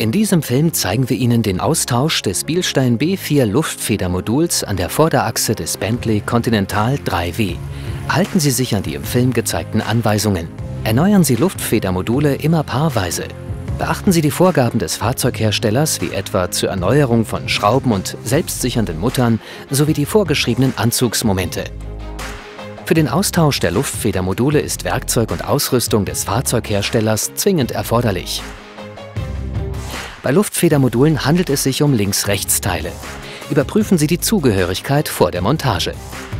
In diesem Film zeigen wir Ihnen den Austausch des Bilstein B4 Luftfedermoduls an der Vorderachse des Bentley Continental 3W. Halten Sie sich an die im Film gezeigten Anweisungen. Erneuern Sie Luftfedermodule immer paarweise. Beachten Sie die Vorgaben des Fahrzeugherstellers, wie etwa zur Erneuerung von Schrauben und selbstsichernden Muttern sowie die vorgeschriebenen Anzugsmomente. Für den Austausch der Luftfedermodule ist Werkzeug und Ausrüstung des Fahrzeugherstellers zwingend erforderlich. Bei Luftfedermodulen handelt es sich um Links-Rechts-Teile. Überprüfen Sie die Zugehörigkeit vor der Montage.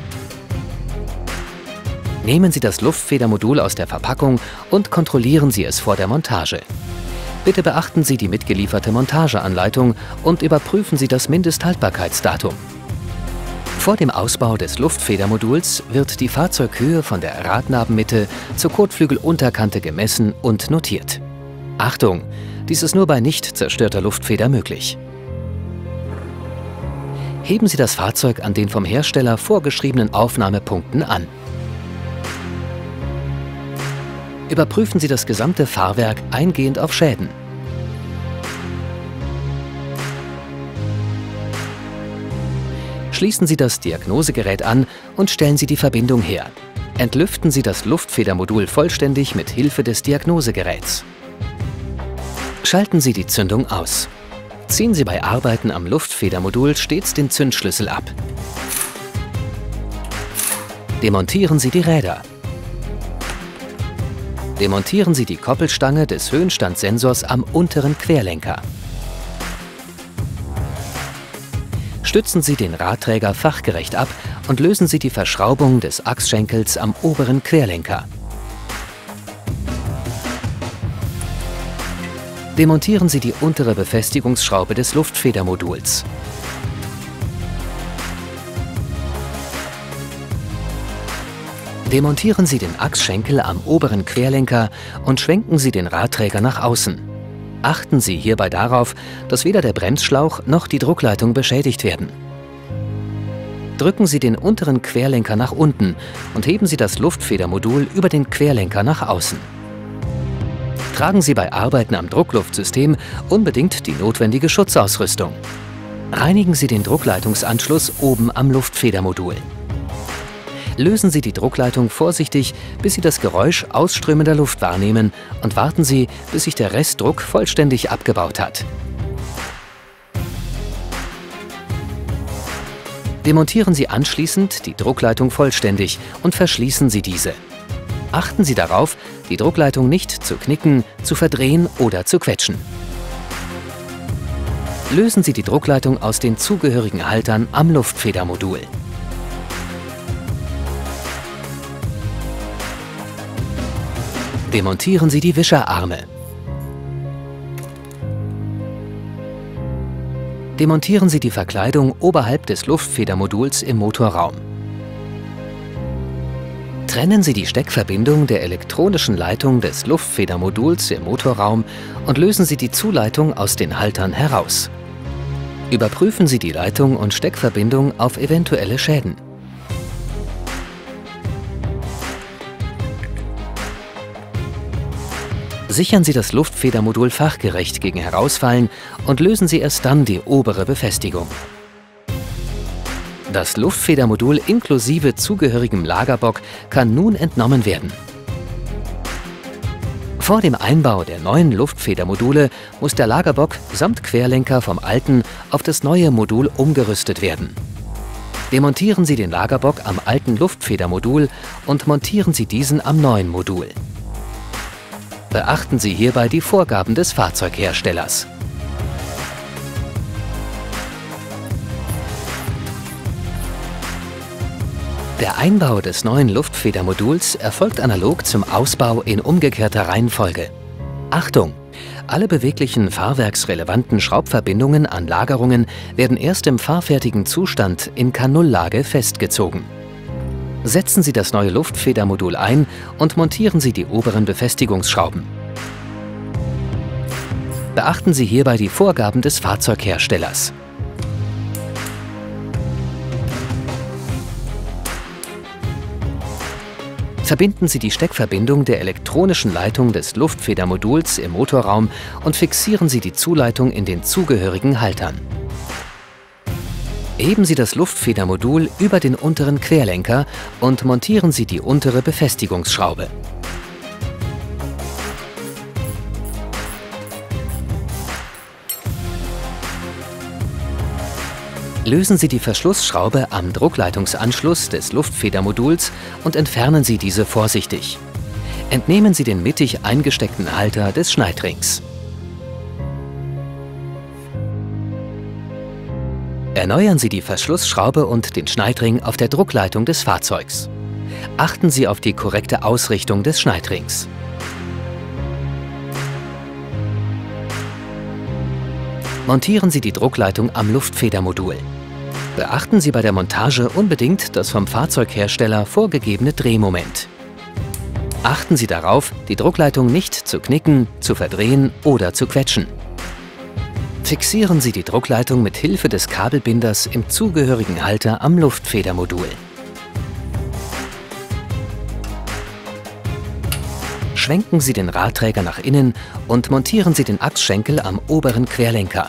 Nehmen Sie das Luftfedermodul aus der Verpackung und kontrollieren Sie es vor der Montage. Bitte beachten Sie die mitgelieferte Montageanleitung und überprüfen Sie das Mindesthaltbarkeitsdatum. Vor dem Ausbau des Luftfedermoduls wird die Fahrzeughöhe von der Radnabenmitte zur Kotflügelunterkante gemessen und notiert. Achtung! Dies ist nur bei nicht zerstörter Luftfeder möglich. Heben Sie das Fahrzeug an den vom Hersteller vorgeschriebenen Aufnahmepunkten an. Überprüfen Sie das gesamte Fahrwerk eingehend auf Schäden. Schließen Sie das Diagnosegerät an und stellen Sie die Verbindung her. Entlüften Sie das Luftfedermodul vollständig mit Hilfe des Diagnosegeräts. Schalten Sie die Zündung aus. Ziehen Sie bei Arbeiten am Luftfedermodul stets den Zündschlüssel ab. Demontieren Sie die Räder. Demontieren Sie die Koppelstange des Höhenstandssensors am unteren Querlenker. Stützen Sie den Radträger fachgerecht ab und lösen Sie die Verschraubung des Achsschenkels am oberen Querlenker. Demontieren Sie die untere Befestigungsschraube des Luftfedermoduls. Demontieren Sie den Achsschenkel am oberen Querlenker und schwenken Sie den Radträger nach außen. Achten Sie hierbei darauf, dass weder der Bremsschlauch noch die Druckleitung beschädigt werden. Drücken Sie den unteren Querlenker nach unten und heben Sie das Luftfedermodul über den Querlenker nach außen. Tragen Sie bei Arbeiten am Druckluftsystem unbedingt die notwendige Schutzausrüstung. Reinigen Sie den Druckleitungsanschluss oben am Luftfedermodul. Lösen Sie die Druckleitung vorsichtig, bis Sie das Geräusch ausströmender Luft wahrnehmen und warten Sie, bis sich der Restdruck vollständig abgebaut hat. Demontieren Sie anschließend die Druckleitung vollständig und verschließen Sie diese. Achten Sie darauf, die Druckleitung nicht zu knicken, zu verdrehen oder zu quetschen. Lösen Sie die Druckleitung aus den zugehörigen Haltern am Luftfedermodul. Demontieren Sie die Wischerarme. Demontieren Sie die Verkleidung oberhalb des Luftfedermoduls im Motorraum. Trennen Sie die Steckverbindung der elektronischen Leitung des Luftfedermoduls im Motorraum und lösen Sie die Zuleitung aus den Haltern heraus. Überprüfen Sie die Leitung und Steckverbindung auf eventuelle Schäden. Sichern Sie das Luftfedermodul fachgerecht gegen Herausfallen und lösen Sie erst dann die obere Befestigung. Das Luftfedermodul inklusive zugehörigem Lagerbock kann nun entnommen werden. Vor dem Einbau der neuen Luftfedermodule muss der Lagerbock samt Querlenker vom alten auf das neue Modul umgerüstet werden. Demontieren Sie den Lagerbock am alten Luftfedermodul und montieren Sie diesen am neuen Modul. Beachten Sie hierbei die Vorgaben des Fahrzeugherstellers. Der Einbau des neuen Luftfedermoduls erfolgt analog zum Ausbau in umgekehrter Reihenfolge. Achtung! Alle beweglichen fahrwerksrelevanten Schraubverbindungen an Lagerungen werden erst im fahrfertigen Zustand in K0-Lage festgezogen. Setzen Sie das neue Luftfedermodul ein und montieren Sie die oberen Befestigungsschrauben. Beachten Sie hierbei die Vorgaben des Fahrzeugherstellers. Verbinden Sie die Steckverbindung der elektronischen Leitung des Luftfedermoduls im Motorraum und fixieren Sie die Zuleitung in den zugehörigen Haltern. Heben Sie das Luftfedermodul über den unteren Querlenker und montieren Sie die untere Befestigungsschraube. Lösen Sie die Verschlussschraube am Druckleitungsanschluss des Luftfedermoduls und entfernen Sie diese vorsichtig. Entnehmen Sie den mittig eingesteckten Halter des Schneidrings. Erneuern Sie die Verschlussschraube und den Schneidring auf der Druckleitung des Fahrzeugs. Achten Sie auf die korrekte Ausrichtung des Schneidrings. Montieren Sie die Druckleitung am Luftfedermodul. Beachten Sie bei der Montage unbedingt das vom Fahrzeughersteller vorgegebene Drehmoment. Achten Sie darauf, die Druckleitung nicht zu knicken, zu verdrehen oder zu quetschen. Fixieren Sie die Druckleitung mit Hilfe des Kabelbinders im zugehörigen Halter am Luftfedermodul. Schwenken Sie den Radträger nach innen und montieren Sie den Achsschenkel am oberen Querlenker.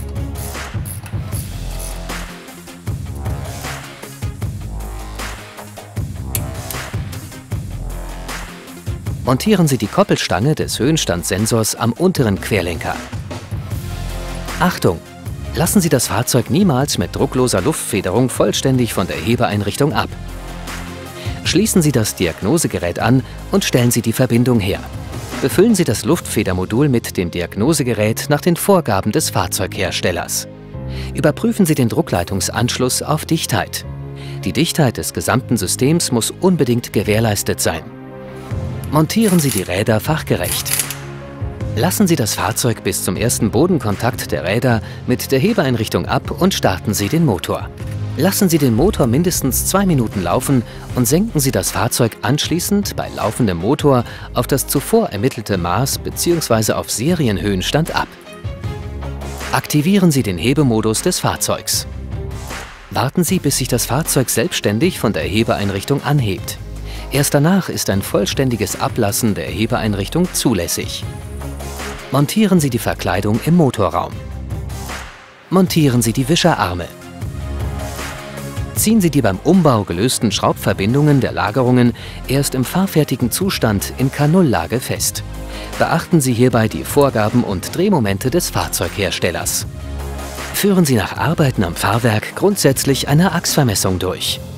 Montieren Sie die Koppelstange des Höhenstandssensors am unteren Querlenker. Achtung! Lassen Sie das Fahrzeug niemals mit druckloser Luftfederung vollständig von der Hebeeinrichtung ab. Schließen Sie das Diagnosegerät an und stellen Sie die Verbindung her. Befüllen Sie das Luftfedermodul mit dem Diagnosegerät nach den Vorgaben des Fahrzeugherstellers. Überprüfen Sie den Druckleitungsanschluss auf Dichtheit. Die Dichtheit des gesamten Systems muss unbedingt gewährleistet sein. Montieren Sie die Räder fachgerecht. Lassen Sie das Fahrzeug bis zum ersten Bodenkontakt der Räder mit der Hebeeinrichtung ab und starten Sie den Motor. Lassen Sie den Motor mindestens 2 Minuten laufen und senken Sie das Fahrzeug anschließend bei laufendem Motor auf das zuvor ermittelte Maß bzw. auf Serienhöhenstand ab. Aktivieren Sie den Hebemodus des Fahrzeugs. Warten Sie, bis sich das Fahrzeug selbstständig von der Hebeeinrichtung anhebt. Erst danach ist ein vollständiges Ablassen der Hebeeinrichtung zulässig. Montieren Sie die Verkleidung im Motorraum. Montieren Sie die Wischerarme. Ziehen Sie die beim Umbau gelösten Schraubverbindungen der Lagerungen erst im fahrfertigen Zustand in K0-Lage fest. Beachten Sie hierbei die Vorgaben und Drehmomente des Fahrzeugherstellers. Führen Sie nach Arbeiten am Fahrwerk grundsätzlich eine Achsvermessung durch.